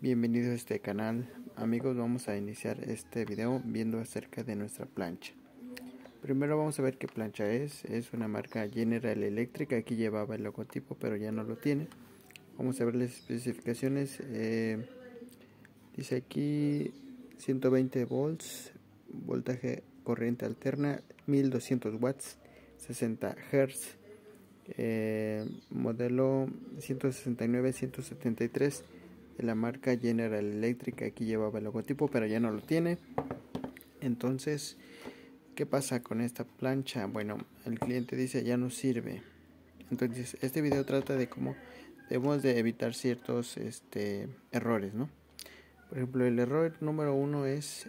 Bienvenidos a este canal. Amigos, vamos a iniciar este video viendo acerca de nuestra plancha. Primero vamos a ver qué plancha es una marca General Electric. Aquí llevaba el logotipo pero ya no lo tiene. Vamos a ver las especificaciones. Dice aquí 120 volts, voltaje corriente alterna, 1200 watts, 60 Hz, modelo 169-173 de la marca General Electric. Aquí llevaba el logotipo pero ya no lo tiene. Entonces, ¿qué pasa con esta plancha? Bueno, el cliente dice ya no sirve. Entonces este video trata de cómo debemos de evitar ciertos errores, ¿no? Por ejemplo, el error número 1 es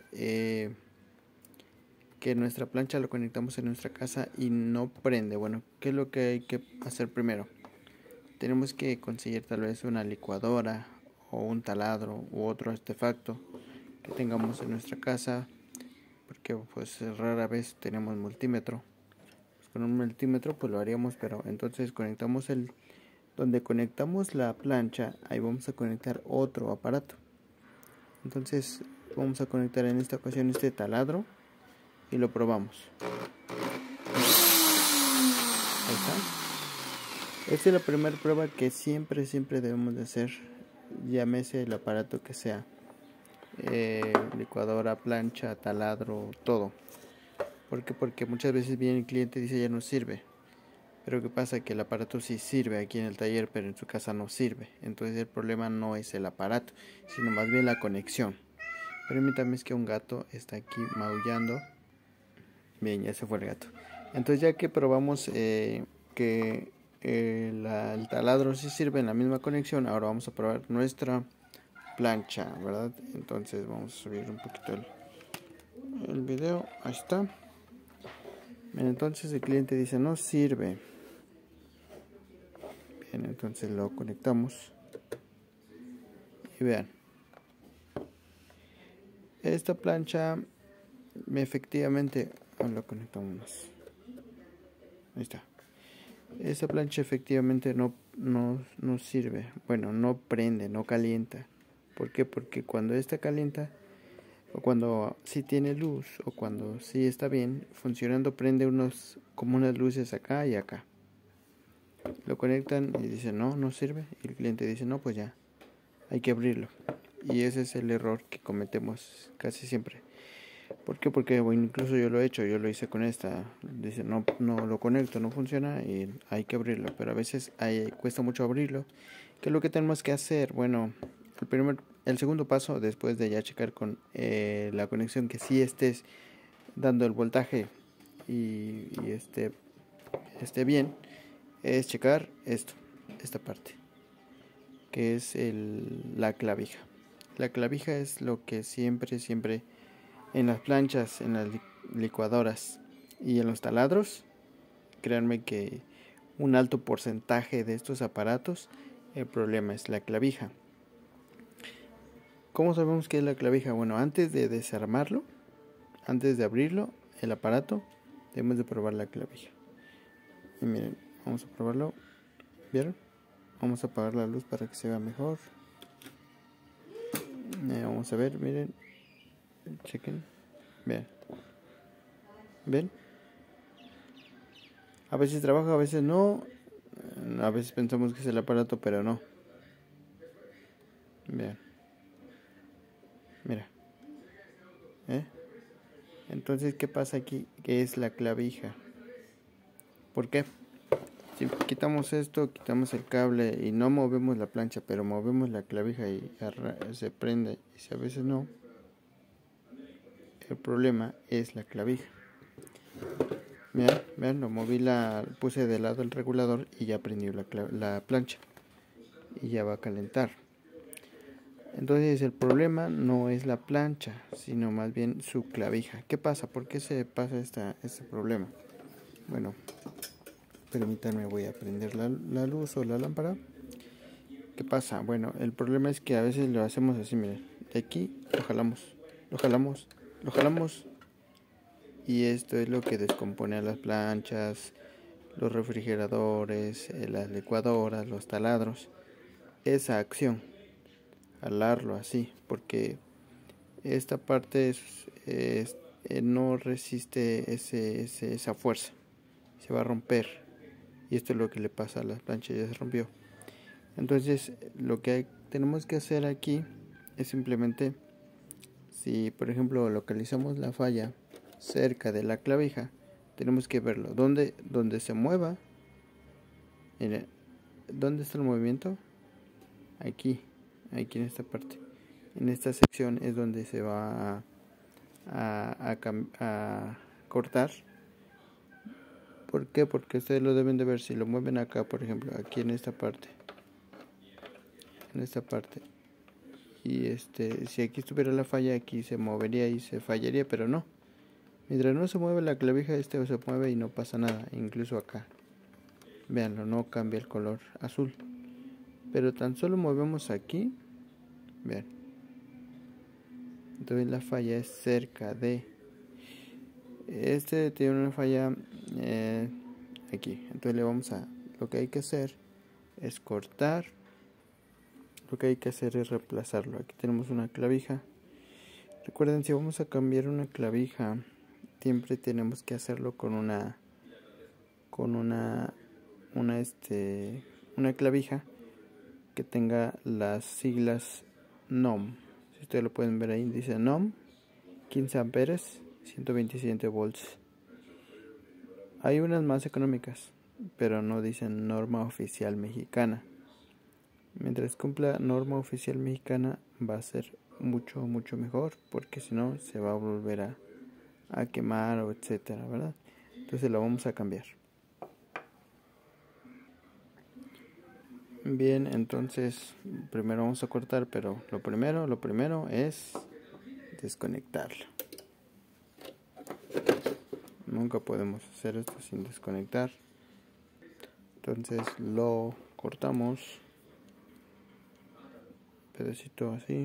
que nuestra plancha lo conectamos en nuestra casa y no prende. Bueno, ¿qué es lo que hay que hacer primero? Tenemos que conseguir tal vez una licuadora o un taladro u otro artefacto que tengamos en nuestra casa, porque pues rara vez tenemos multímetro. Pues con un multímetro pues lo haríamos, pero entonces conectamos donde conectamos la plancha, ahí vamos a conectar otro aparato. Entonces vamos a conectar en esta ocasión este taladro y lo probamos. Ahí está. Esta es la primera prueba que siempre debemos de hacer, llámese el aparato que sea, licuadora, plancha, taladro, todo. ¿Por qué? Porque muchas veces viene el cliente y dice ya no sirve, pero ¿qué pasa? Que el aparato sí sirve aquí en el taller, pero en su casa no sirve. Entonces el problema no es el aparato, sino más bien la conexión. Permítame, es que un gato está aquí maullando. Bien, ya se fue el gato. Entonces ya que probamos que el taladro sí sirve en la misma conexión, ahora vamos a probar nuestra plancha, ¿verdad? Entonces vamos a subir un poquito el video. Ahí está. Bien, entonces el cliente dice no sirve. Bien, entonces lo conectamos y vean, esta plancha efectivamente lo conectamos. Ahí está. Esta plancha efectivamente no sirve. Bueno, no prende, no calienta. ¿Por qué? Porque cuando esta calienta, o cuando sí tiene luz, o cuando sí está bien funcionando, prende como unas luces acá y acá. Lo conectan y dicen no sirve. Y el cliente dice no, pues ya, hay que abrirlo. Y ese es el error que cometemos casi siempre. ¿Por qué? Porque bueno, incluso yo lo he hecho, yo lo hice con esta. Dice no lo conecto, no funciona y hay que abrirlo. Pero a veces cuesta mucho abrirlo. ¿Qué es lo que tenemos que hacer? Bueno, el segundo paso, después de ya checar con la conexión que sí estés dando el voltaje y esté bien, es checar esta parte, que es la clavija. La clavija es lo que siempre en las planchas, en las licuadoras y en los taladros, créanme que un alto porcentaje de estos aparatos, el problema es la clavija. ¿Cómo sabemos qué es la clavija? Bueno, antes de desarmarlo, antes de abrirlo, el aparato, debemos de probar la clavija. Y miren, vamos a probarlo. ¿Vieron? Vamos a apagar la luz para que se vea mejor. Vamos a ver, miren. Chequen. Vean. ¿Ven? A veces trabaja, a veces no. A veces pensamos que es el aparato, pero no. Vean. Mira. Entonces, ¿qué pasa aquí? ¿Qué es la clavija? ¿Por qué? Si quitamos esto, quitamos el cable y no movemos la plancha, pero movemos la clavija y se prende, y si a veces no, el problema es la clavija. Vean, lo moví, puse de lado el regulador y ya prendió la plancha y ya va a calentar. Entonces el problema no es la plancha, sino más bien su clavija. ¿Qué pasa? ¿Por qué se pasa este problema? Bueno, permítanme, voy a prender la luz o la lámpara. ¿Qué pasa? Bueno, el problema es que a veces lo hacemos así, miren. De aquí lo jalamos y esto es lo que descompone a las planchas, los refrigeradores, las licuadoras, los taladros. Esa acción. jalarlo así, porque esta parte no resiste esa fuerza, se va a romper, y esto es lo que le pasa a la plancha, ya se rompió. Entonces lo que tenemos que hacer aquí es simplemente, si por ejemplo localizamos la falla cerca de la clavija, tenemos que verlo, donde se mueva. Mira, ¿dónde está el movimiento? Aquí en esta parte, en esta sección es donde se va a cortar. ¿Por qué? Porque ustedes lo deben de ver. Si lo mueven acá, por ejemplo, aquí en esta parte, y si aquí estuviera la falla, aquí se movería y se fallaría, pero no. Mientras no se mueve la clavija, se mueve y no pasa nada. Incluso acá, véanlo, no cambia el color azul, pero tan solo movemos aquí, vean, entonces la falla es cerca de tiene una falla aquí. Entonces lo que hay que hacer es cortar, lo que hay que hacer es reemplazarlo. Aquí tenemos una clavija. Recuerden, si vamos a cambiar una clavija, siempre tenemos que hacerlo con una clavija que tenga las siglas NOM. Si ustedes lo pueden ver ahí, dice NOM 15 amperes, 127 volts. Hay unas más económicas, pero no dicen norma oficial mexicana. Mientras cumpla norma oficial mexicana, va a ser mucho mejor, porque si no se va a volver a quemar o etcétera, ¿verdad? Entonces lo vamos a cambiar. Bien, entonces primero vamos a cortar, pero lo primero es desconectarlo. Nunca podemos hacer esto sin desconectar. Entonces lo cortamos, pedacito así,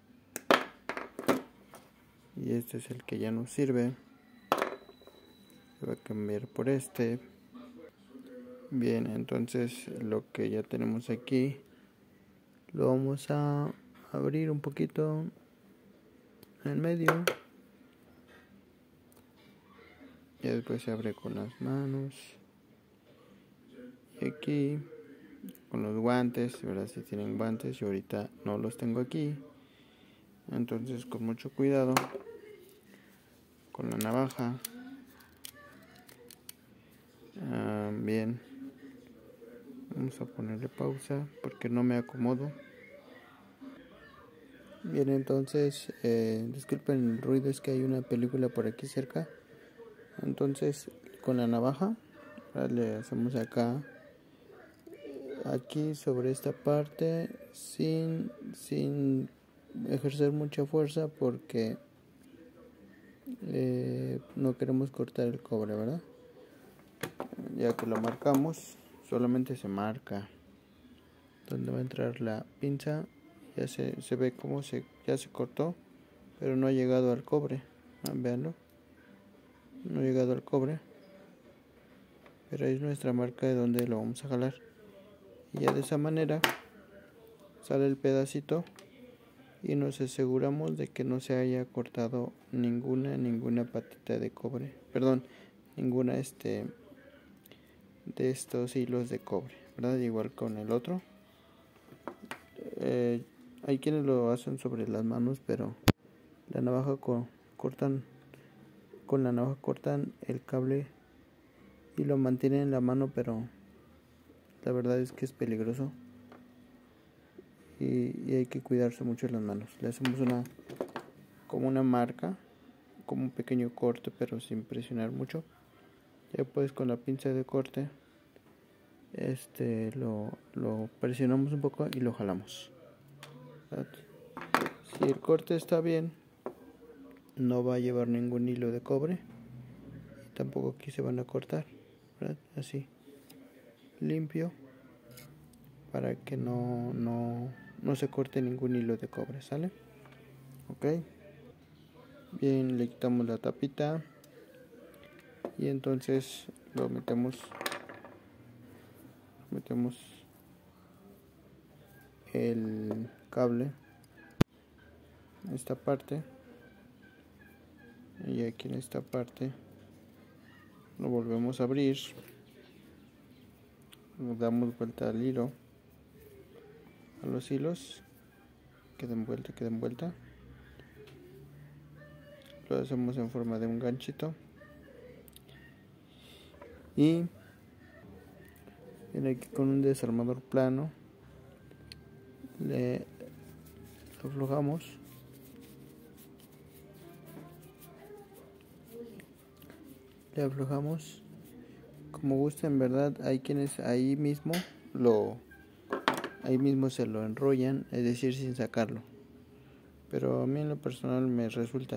y este es el que ya nos sirve. Se va a cambiar por este. Bien, entonces lo que ya tenemos aquí lo vamos a abrir un poquito en medio, y después se abre con las manos, y aquí con los guantes, ¿verdad? Si tienen guantes, yo ahorita no los tengo aquí, entonces con mucho cuidado, con la navaja. Bien, vamos a ponerle pausa porque no me acomodo. Bien, entonces disculpen el ruido, es que hay una película por aquí cerca. Entonces con la navaja le hacemos aquí sobre esta parte, sin ejercer mucha fuerza, porque no queremos cortar el cobre, ¿verdad? Ya que lo marcamos, solamente se marca donde va a entrar la pinza. Ya se ve como ya se cortó, pero no ha llegado al cobre. Véanlo, no ha llegado al cobre, pero ahí es nuestra marca de donde lo vamos a jalar, y ya de esa manera sale el pedacito, y nos aseguramos de que no se haya cortado ninguna patita de cobre, perdón, ninguna de estos hilos de cobre, ¿verdad? Igual con el otro. Hay quienes lo hacen sobre las manos, pero la navaja con la navaja cortan el cable y lo mantienen en la mano, pero la verdad es que es peligroso, y hay que cuidarse mucho las manos. Le hacemos como una marca, como un pequeño corte, pero sin presionar mucho. Ya pues con la pinza de corte lo presionamos un poco y lo jalamos, ¿verdad? Si el corte está bien, no va a llevar ningún hilo de cobre, y tampoco aquí se van a cortar, ¿verdad? Así, limpio, para que no se corte ningún hilo de cobre, ¿sale? Ok. Bien, le quitamos la tapita, y entonces lo metemos el cable esta parte, y aquí en esta parte lo volvemos a abrir, damos vuelta al hilo, a los hilos, que den vuelta, lo hacemos en forma de un ganchito y viene aquí con un desarmador plano, le aflojamos como gusta. En verdad hay quienes ahí mismo se lo enrollan, es decir, sin sacarlo, pero a mí en lo personal me resulta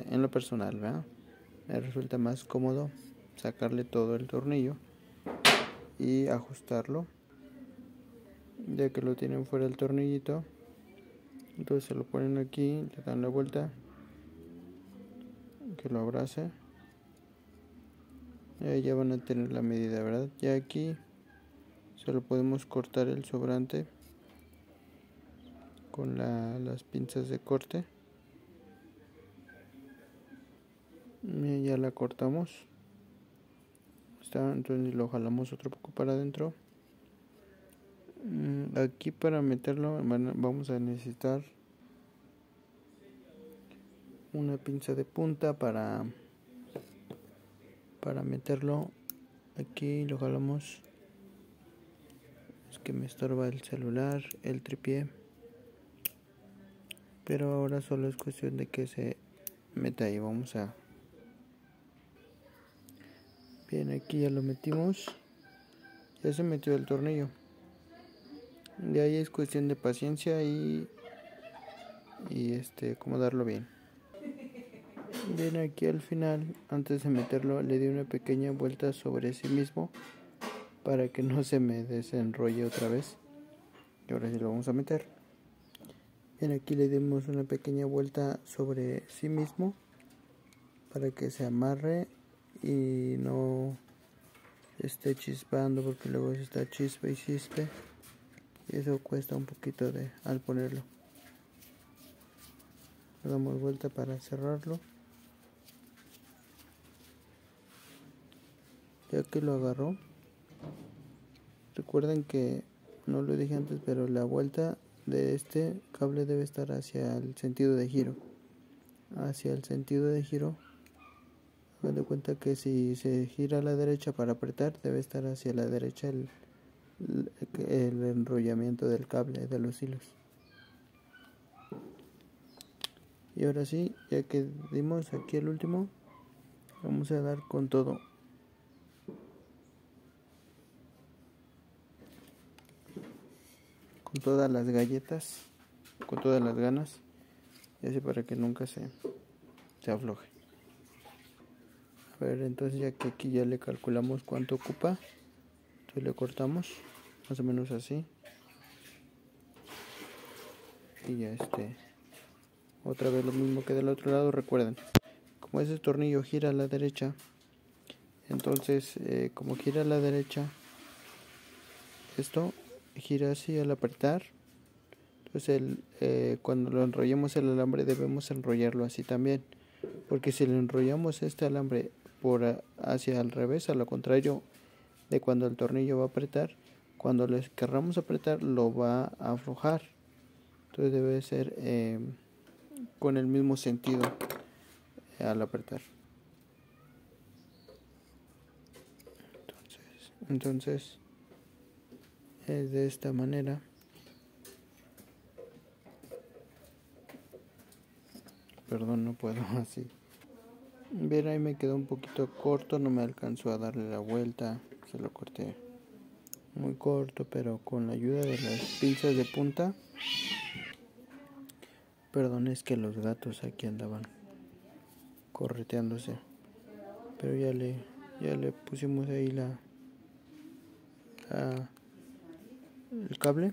más cómodo sacarle todo el tornillo y ajustarlo. Ya que lo tienen fuera el tornillito, entonces se lo ponen aquí, le dan la vuelta, que lo abrace, y ahí ya van a tener la medida, ¿verdad? Ya aquí se lo podemos cortar el sobrante con las pinzas de corte. Y ya la cortamos, entonces lo jalamos otro poco para adentro. Aquí para meterlo vamos a necesitar una pinza de punta para meterlo. Aquí lo jalamos, es que me estorba el celular, el tripié, pero ahora solo es cuestión de que se meta ahí. Bien, aquí ya lo metimos, ya se metió el tornillo. De ahí es cuestión de paciencia y acomodarlo bien. Bien, aquí al final, antes de meterlo, le di una pequeña vuelta sobre sí mismo para que no se me desenrolle otra vez. Y ahora sí lo vamos a meter. Bien, aquí le dimos una pequeña vuelta sobre sí mismo para que se amarre y no esté chispando, porque luego se está chispe y chispe y eso cuesta un poquito al ponerlo. Le damos vuelta para cerrarlo. Ya que lo agarró, recuerden que no lo dije antes, pero la vuelta de este cable debe estar hacia el sentido de giro. Hagan de cuenta que si se gira a la derecha para apretar, debe estar hacia la derecha el enrollamiento del cable, de los hilos. Y ahora sí, ya que dimos aquí el último, vamos a dar con todo. Con todas las galletas, con todas las ganas, y así para que nunca se afloje. A ver, entonces ya que aquí ya le calculamos cuánto ocupa, entonces le cortamos más o menos así. Y ya otra vez lo mismo que del otro lado. Recuerden, como ese tornillo gira a la derecha, entonces como gira a la derecha, esto gira así al apretar. Entonces cuando lo enrollemos el alambre debemos enrollarlo así también, porque si le enrollamos este alambre hacia al revés, a lo contrario de cuando el tornillo va a apretar, cuando le querramos apretar lo va a aflojar. Entonces debe ser con el mismo sentido al apretar. Entonces es de esta manera. Perdón, no puedo así. Bien, ahí me quedó un poquito corto, no me alcanzó a darle la vuelta, se lo corté muy corto, pero con la ayuda de las pinzas de punta. Perdón, es que los gatos aquí andaban correteándose, pero ya le pusimos ahí el cable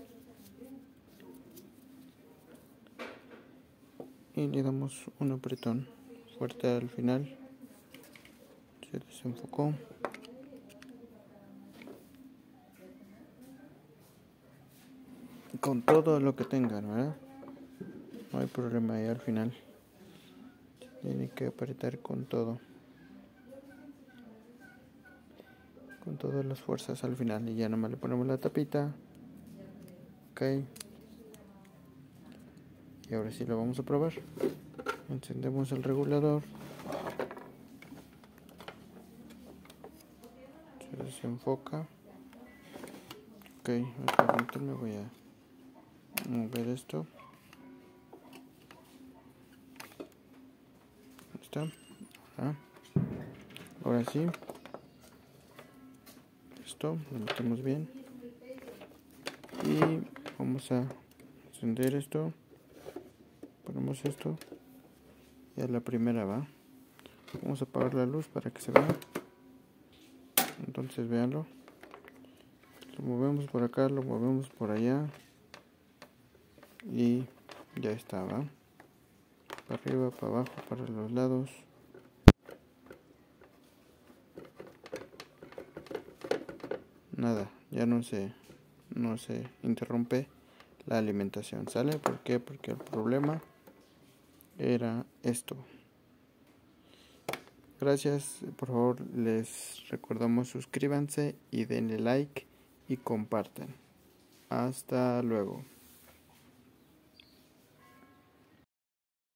y le damos un apretón fuerte al final. Se desenfocó. Con todo lo que tengan, ¿verdad? no hay problema ahí al final. Tiene que apretar con todo. Con todas las fuerzas al final. Y ya nomás le ponemos la tapita. Ok. Y ahora sí lo vamos a probar. Encendemos el regulador. Se enfoca. Ok, me voy a mover esto. Ahí está. Ahora sí. Esto lo metemos bien. Y vamos a encender esto. Ponemos esto. Y a la primera va. Vamos a apagar la luz para que se vea. Entonces véanlo. Lo movemos por acá, lo movemos por allá. Y ya está, ¿va? Para arriba, para abajo, para los lados. Nada, ya no se interrumpe la alimentación. ¿Sale? ¿Por qué? Porque el problema era esto. Gracias, por favor les recordamos suscríbanse y denle like y compartan. Hasta luego.